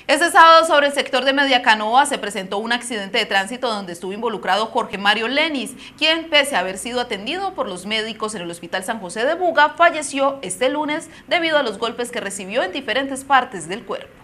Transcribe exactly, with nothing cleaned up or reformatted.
Este sábado sobre el sector de Mediacanoa se presentó un accidente de tránsito donde estuvo involucrado Jorge Mario Lenis, quien pese a haber sido atendido por los médicos en el Hospital San José de Buga, falleció este lunes debido a los golpes que recibió en diferentes partes del cuerpo.